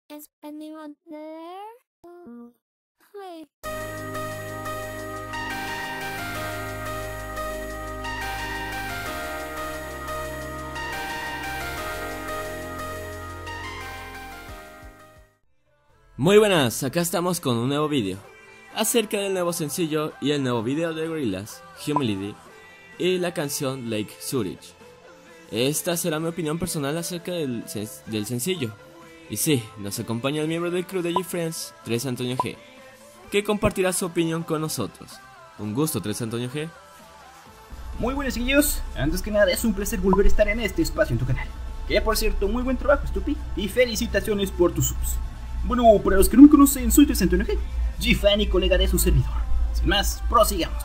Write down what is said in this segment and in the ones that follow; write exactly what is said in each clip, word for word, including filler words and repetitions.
Is anyone there? Oh, hi. Muy buenas, acá estamos con un nuevo vídeo acerca del nuevo sencillo y el nuevo video de Gorillaz, Humility, y la canción Lake Zurich. Esta será mi opinión personal acerca del, del sencillo. Y sí, nos acompaña el miembro del crew de G-Friends, tres Antonio G, que compartirá su opinión con nosotros. Un gusto, tres Antonio G. Muy buenos chiquillos, antes que nada es un placer volver a estar en este espacio en tu canal. Que por cierto, muy buen trabajo, Stupi, y felicitaciones por tus subs. Bueno, para los que no me conocen, soy tres Antonio G, G-Fan y colega de su servidor. Sin más, prosigamos.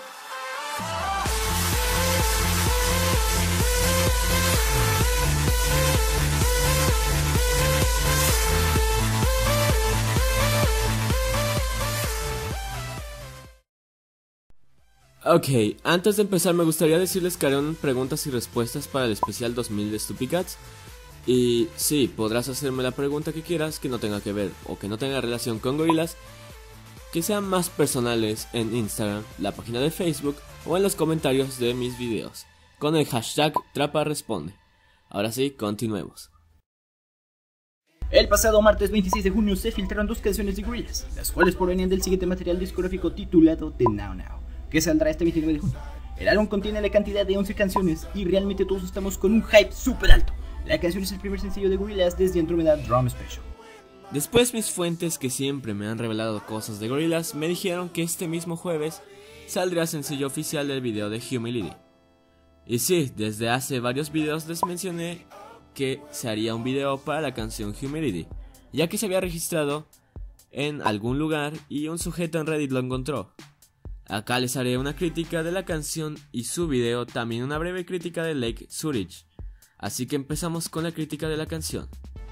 Ok, antes de empezar me gustaría decirles que haré preguntas y respuestas para el especial dos mil de StupiCats. Y sí, podrás hacerme la pregunta que quieras que no tenga que ver o que no tenga relación con Gorillaz, que sean más personales en Instagram, la página de Facebook o en los comentarios de mis videos, con el hashtag TrapaResponde. Ahora sí, continuemos. El pasado martes veintiséis de junio se filtraron dos canciones de Gorillaz, las cuales provenían del siguiente material discográfico titulado The Now Now, que saldrá este veintinueve de junio. El álbum contiene la cantidad de once canciones y realmente todos estamos con un hype super alto. La canción es el primer sencillo de Gorillaz desde Andromeda Drum Special. Después mis fuentes que siempre me han revelado cosas de Gorillaz me dijeron que este mismo jueves saldrá sencillo oficial del video de Humility. Y sí, desde hace varios videos les mencioné que se haría un video para la canción Humility, ya que se había registrado en algún lugar y un sujeto en Reddit lo encontró. Acá les haré una crítica de la canción y su video, también una breve crítica de Lake Zurich. Así que empezamos con la crítica de la canción.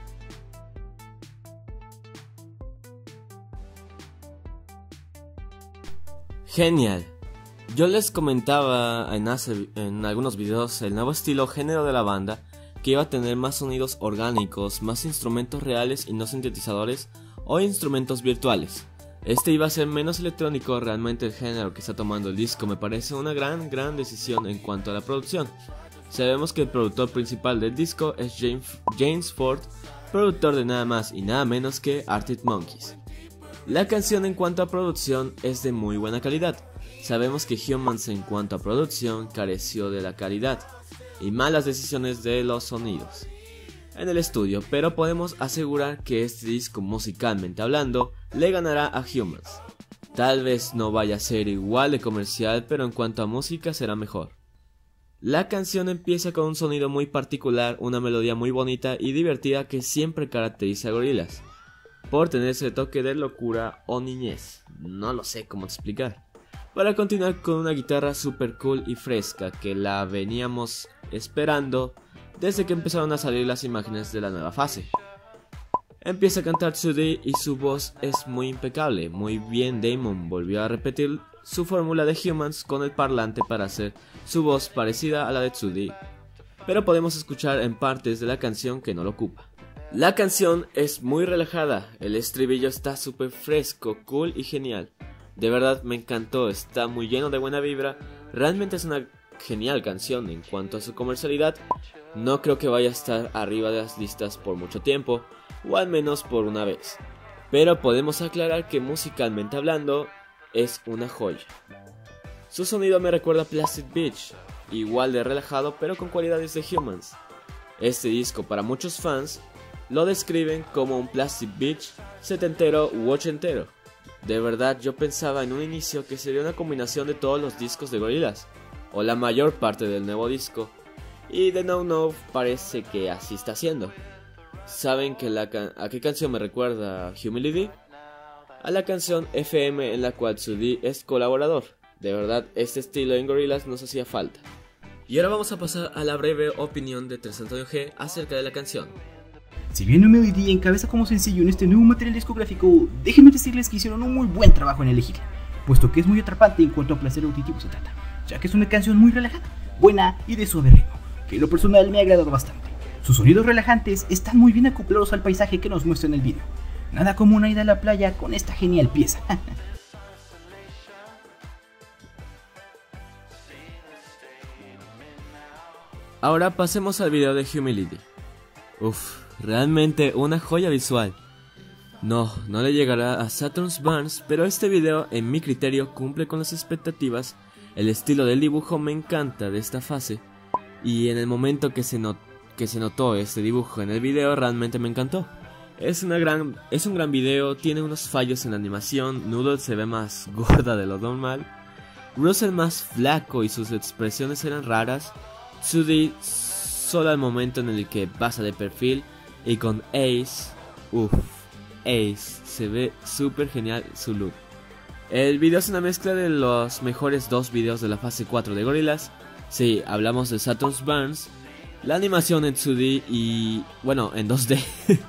Genial. Yo les comentaba en, hace, en algunos videos el nuevo estilo género de la banda, que iba a tener más sonidos orgánicos, más instrumentos reales y no sintetizadores o instrumentos virtuales. Este iba a ser menos electrónico. Realmente el género que está tomando el disco me parece una gran gran decisión en cuanto a la producción. Sabemos que el productor principal del disco es James, James Ford, productor de nada más y nada menos que Arctic Monkeys. La canción en cuanto a producción es de muy buena calidad. Sabemos que Humans en cuanto a producción careció de la calidad y malas decisiones de los sonidos en el estudio, pero podemos asegurar que este disco, musicalmente hablando, le ganará a Humans. Tal vez no vaya a ser igual de comercial, pero en cuanto a música será mejor. La canción empieza con un sonido muy particular, una melodía muy bonita y divertida que siempre caracteriza a Gorillaz, por tener ese toque de locura o niñez, no lo sé cómo explicar. Para continuar con una guitarra super cool y fresca que la veníamos esperando desde que empezaron a salir las imágenes de la nueva fase. Empieza a cantar two D y su voz es muy impecable, muy bien. Damon volvió a repetir su fórmula de Humans con el parlante para hacer su voz parecida a la de two D, pero podemos escuchar en partes de la canción que no lo ocupa. La canción es muy relajada, el estribillo está súper fresco, cool y genial. De verdad me encantó, está muy lleno de buena vibra, realmente es una genial canción. En cuanto a su comercialidad, no creo que vaya a estar arriba de las listas por mucho tiempo, o al menos por una vez, pero podemos aclarar que musicalmente hablando es una joya. Su sonido me recuerda a Plastic Beach, igual de relajado pero con cualidades de Humans. Este disco para muchos fans lo describen como un Plastic Beach setentero u ochentero. De verdad yo pensaba en un inicio que sería una combinación de todos los discos de Gorillaz, o la mayor parte del nuevo disco, y The Now Now parece que así está haciendo. ¿Saben que la can a qué canción me recuerda Humility? A la canción F M en la cual Sudi es colaborador. De verdad, este estilo en Gorillaz nos hacía falta. Y ahora vamos a pasar a la breve opinión de tres Antonio G acerca de la canción. Si bien Humility encabeza como sencillo en este nuevo material discográfico, déjenme decirles que hicieron un muy buen trabajo en elegirla, puesto que es muy atrapante en cuanto a placer auditivo se trata, ya que es una canción muy relajada, buena y de suave ritmo, que en lo personal me ha agradado bastante. Sus sonidos relajantes están muy bien acoplados al paisaje que nos muestra en el video. Nada como una ida a la playa con esta genial pieza. Ahora pasemos al video de Humility. Uff, realmente una joya visual. No, no le llegará a Saturn's Burns, pero este video en mi criterio cumple con las expectativas. El estilo del dibujo me encanta de esta fase, y en el momento que se, not que se notó este dibujo en el video realmente me encantó. Es, una gran, es un gran video, tiene unos fallos en la animación, Noodle se ve más gorda de lo normal, Russell más flaco y sus expresiones eran raras, Tsudi solo al momento en el que pasa de perfil, y con Ace, uff, Ace, se ve súper genial su look. El video es una mezcla de los mejores dos videos de la fase cuatro de Gorillaz. Sí, hablamos de Saturn's Burns, la animación en dos D y, bueno, en dos D.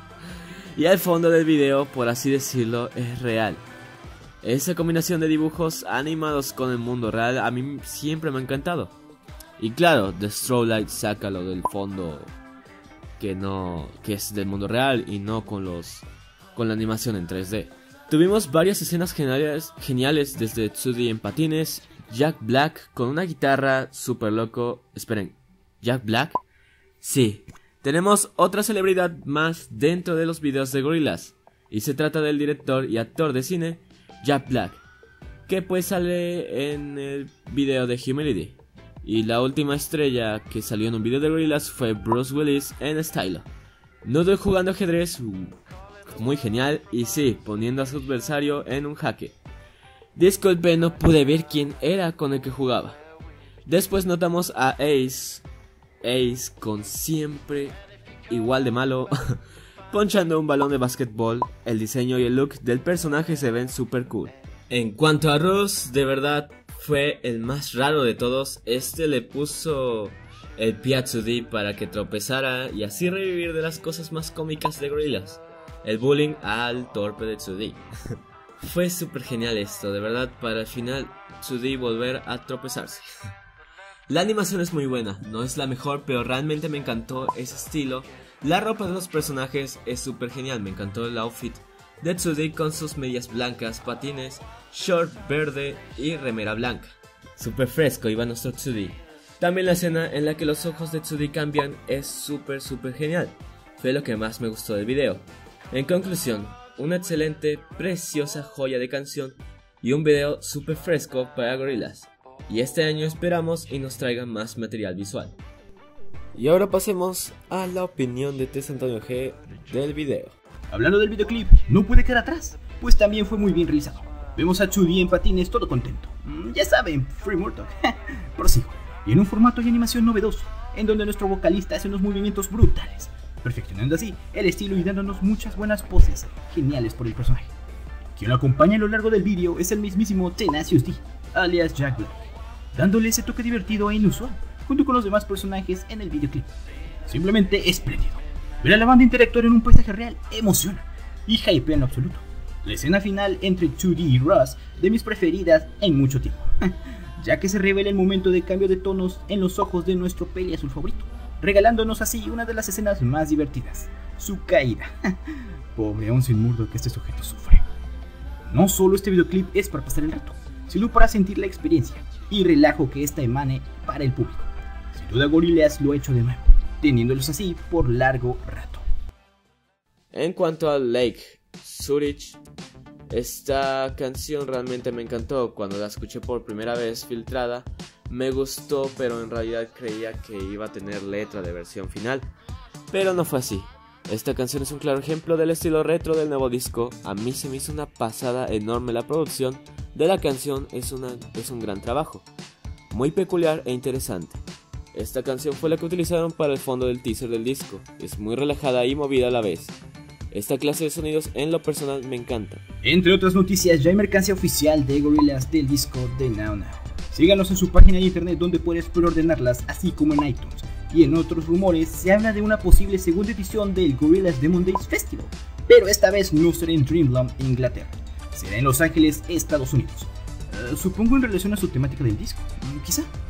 Y el fondo del video, por así decirlo, es real. Esa combinación de dibujos animados con el mundo real a mí siempre me ha encantado. Y claro, The Strobe Light saca lo del fondo que no, que es del mundo real y no con los con la animación en tres D. Tuvimos varias escenas geniales, geniales desde Tsudi en patines, Jack Black con una guitarra super loco. Esperen, ¿Jack Black? Sí, tenemos otra celebridad más dentro de los videos de Gorillaz, y se trata del director y actor de cine Jack Black, que pues sale en el video de Humility. Y la última estrella que salió en un video de Gorillaz fue Bruce Willis en Stylo. Noodle jugando ajedrez, muy genial, y sí, poniendo a su adversario en un jaque. Disculpe, no pude ver quién era con el que jugaba. Después notamos a Ace, Ace con siempre igual de malo, ponchando un balón de basquetbol. El diseño y el look del personaje se ven super cool. En cuanto a Russ, de verdad fue el más raro de todos. Este le puso el pie a Tsudi para que tropezara y así revivir de las cosas más cómicas de Gorillaz, el bullying al torpe de Tsudi. Fue súper genial esto, de verdad, para el final Tsudi volver a tropezarse. La animación es muy buena, no es la mejor, pero realmente me encantó ese estilo. La ropa de los personajes es súper genial, me encantó el outfit de Tsudi con sus medias blancas, patines, short verde y remera blanca. Súper fresco iba nuestro Tsudi. También la escena en la que los ojos de Tsudi cambian es súper súper genial. Fue lo que más me gustó del video. En conclusión, una excelente, preciosa joya de canción y un video súper fresco para Gorillaz. Y este año esperamos y nos traigan más material visual. Y ahora pasemos a la opinión de Tess Antonio G del video. Hablando del videoclip, no puede quedar atrás, pues también fue muy bien realizado. Vemos a Tsudi en patines todo contento. Mm, ya saben, Free Murdoch. Prosigo. Y en un formato y animación novedoso, en donde nuestro vocalista hace unos movimientos brutales, perfeccionando así el estilo y dándonos muchas buenas poses geniales por el personaje. Quien lo acompaña a lo largo del vídeo es el mismísimo Tenacious D, alias Jack Black, dándole ese toque divertido e inusual, junto con los demás personajes en el videoclip. Simplemente espléndido. Ver a la banda interactuar en un paisaje real emociona y hypea en lo absoluto. La escena final entre dos D y Russ, de mis preferidas en mucho tiempo, ya que se revela el momento de cambio de tonos en los ojos de nuestro peli azul favorito, regalándonos así una de las escenas más divertidas, su caída. Pobre, aún sin Murdoch que este sujeto sufre. No solo este videoclip es para pasar el rato, sino para sentir la experiencia y relajo que esta emane para el público. Sin duda Gorillaz lo ha hecho de nuevo, teniéndolos así por largo rato. En cuanto a Lake Zurich, esta canción realmente me encantó. Cuando la escuché por primera vez filtrada, me gustó, pero en realidad creía que iba a tener letra de versión final, pero no fue así. Esta canción es un claro ejemplo del estilo retro del nuevo disco. A mí se me hizo una pasada enorme la producción de la canción, es, una, es un gran trabajo, muy peculiar e interesante. Esta canción fue la que utilizaron para el fondo del teaser del disco, es muy relajada y movida a la vez. Esta clase de sonidos en lo personal me encanta. Entre otras noticias, ya hay mercancía oficial de Gorillaz del disco de Now Now. Síganos en su página de internet donde puedes preordenarlas, así como en iTunes. Y en otros rumores se habla de una posible segunda edición del Gorillaz Demon Days Festival, pero esta vez no será en Dreamland, Inglaterra, será en Los Ángeles, Estados Unidos. Uh, supongo en relación a su temática del disco, uh, quizá.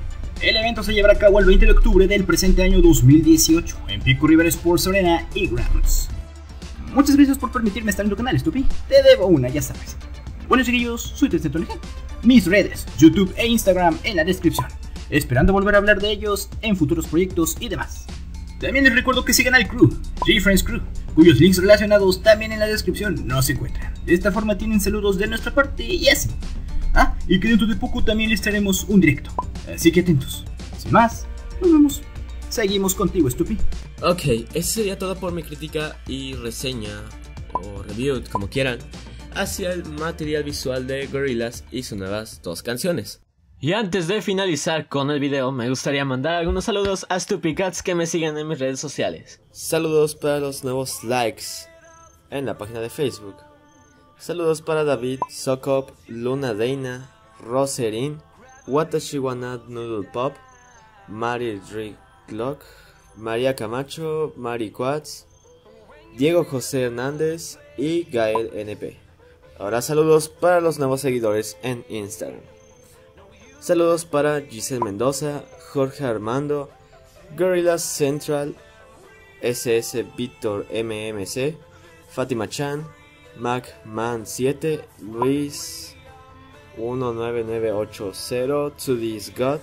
El evento se llevará a cabo el veinte de octubre del presente año dos mil dieciocho en Pico River Sports Arena y Grounds. Muchas gracias por permitirme estar en tu canal, Stupi. Te debo una, ya sabes. Bueno, chiquillos, soy Testetonig. Mis redes, YouTube e Instagram en la descripción. Esperando volver a hablar de ellos en futuros proyectos y demás. También les recuerdo que sigan al crew, G-Friends Crew, cuyos links relacionados también en la descripción no se encuentran. De esta forma tienen saludos de nuestra parte y así. Ah, y que dentro de poco también les traeremos un directo. Así que atentos. Sin más, nos vemos. Seguimos contigo, Stupi. Ok, eso sería todo por mi crítica y reseña, o review, como quieran, hacia el material visual de Gorillaz y sus nuevas dos canciones. Y antes de finalizar con el video, me gustaría mandar algunos saludos a StupiCats que me siguen en mis redes sociales. Saludos para los nuevos likes en la página de Facebook. Saludos para David, Sokop, Luna Deina, Roserin, Watashi Wanna Noodle Pop, Mari Rick Glock, María Camacho, Mari Quats, Diego José Hernández y Gael N P. Ahora saludos para los nuevos seguidores en Instagram. Saludos para Giselle Mendoza, Jorge Armando, Gorillaz Central, S S Víctor M M C, Fátima Chan, MacMan siete, Luis uno nueve nueve ocho cero, To This God,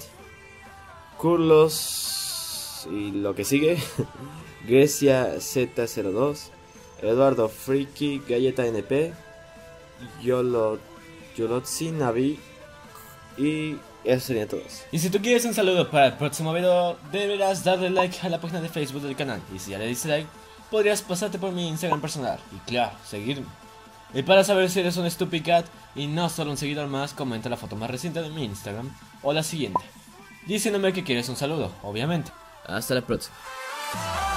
Curlos y lo que sigue, Grecia Z cero dos, Eduardo Freaky, Galleta N P, Yolo, Yolotzi Navi y eso sería todo. Y si tú quieres un saludo para el próximo video, deberás darle like a la página de Facebook del canal. Y si ya le diste like, podrías pasarte por mi Instagram personal y claro, seguirme. Y para saber si eres un StupiCat y no solo un seguidor más, comenta la foto más reciente de mi Instagram o la siguiente, diciéndome que quieres un saludo, obviamente. Hasta la próxima.